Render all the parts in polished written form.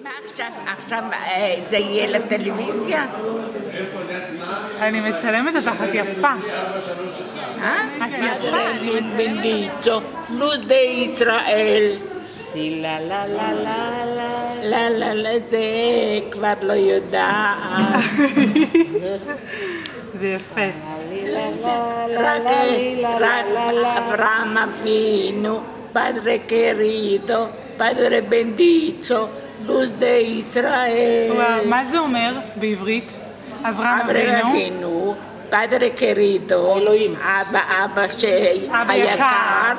מה עכשיו זה יהיה לטלוויזיה? אני מצלמת אותך, את יפה. את יפה. בנדיצ'ו, לוז דה ישראל. לה לה לה לה לה לה, זה כבר לא יודעת. זה יפה. רק אברהם אבינו, פדרה קרידו, פדרה בנדיצ'ו, לוז דה ישראל. מה זה אומר בעברית? אברהם אבינו, פדרה קרידו, אבא היקר,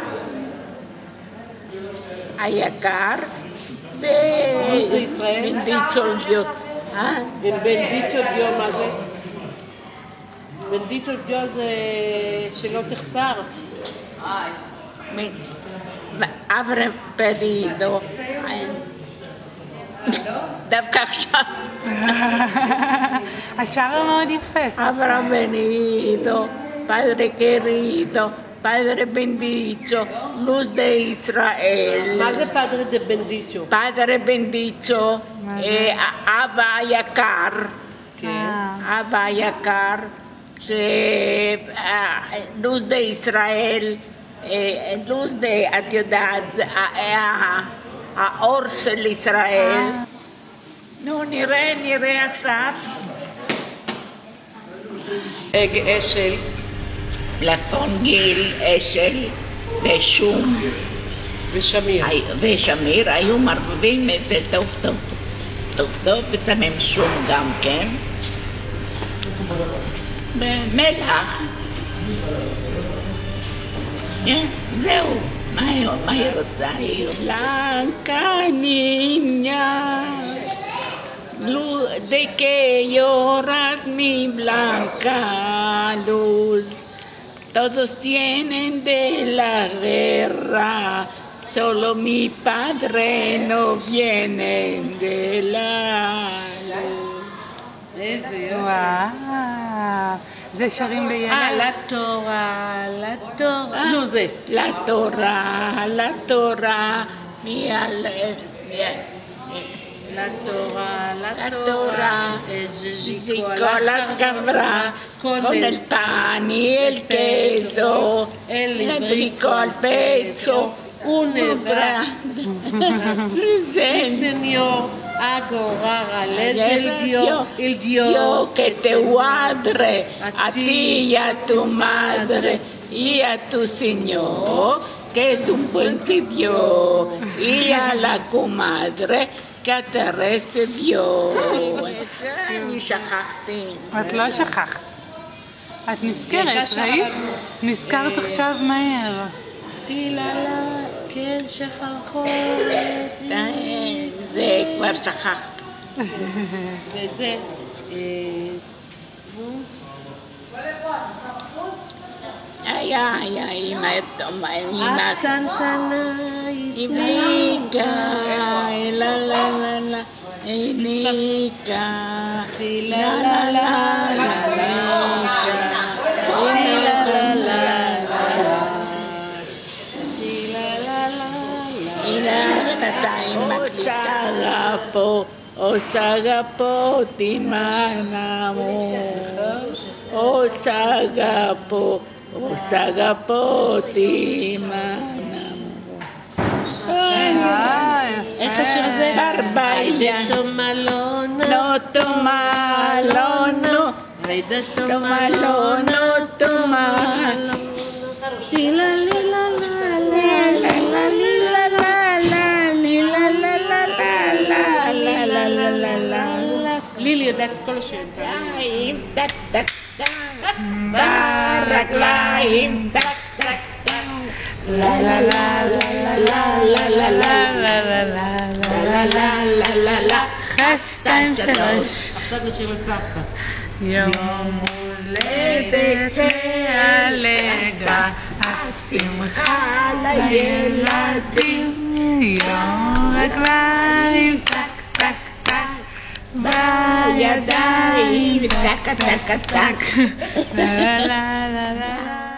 בנדיצ'ו דיו. בנדיצ'ו דיו מה זה? בנדיצ'ו דיו זה שלא תחסר. אברהם פרידו, דווקא עכשיו. השאר מאוד יפה. אברהם פרידו, פדרה קרידו, פדרה בנדיצ'ו, לוז דה ישראל. מה זה פדרה דה בנדיצ'ו? פדרה בנדיצ'ו, אבא היקר. אבא היקר, לוז דה ישראל, לוז דה, את יודעת, האור של ישראל. נו, נראה עכשיו. אשל. מלפפון גיל, אשל ושום. ושמיר היו מרבבים את זה טוב, ושמים שום גם כן. ומלח. זהו, מה היא רוצה? בלנקה ניña, de que lloras mi blanca luz, todos tienen de la guerra, solo mi padre no viene de la luz. וואו, זה שרים ביחד. לתורה, נו זה. לתורה, לתורה, con la cabra, con el pan y el queso, el frijol, pecho, una Sí, señor, agora el Dios que te guarde a ti y a tu madre y a tu señor, que es un buen tibio, y a la comadre que te recibió. אני שכחתי. את לא שכחת. את נזכרת, ראית? נזכרת עכשיו מהר. תיללה, כן שכחת. זה כבר שכחת. וזה... היה אמא הקטנטנה איליקה, איליקה, Osagapo timanamo, Osagapo timanamo. איך השיר הזה? ברבאיה. No tomalono, tomalono, tomalono. לילי יודעת כל השירים. טק טק טק ברגליים טק טק טק לה לה לה לה לה לה לה לה לה לה לה לה 1, 2, 3. עכשיו לשיר לסבתא. יום הולדת והלגה, השמחה לילדים, יום רגליים טק טק טק בידיים טק טק טק לה לה לה לה לה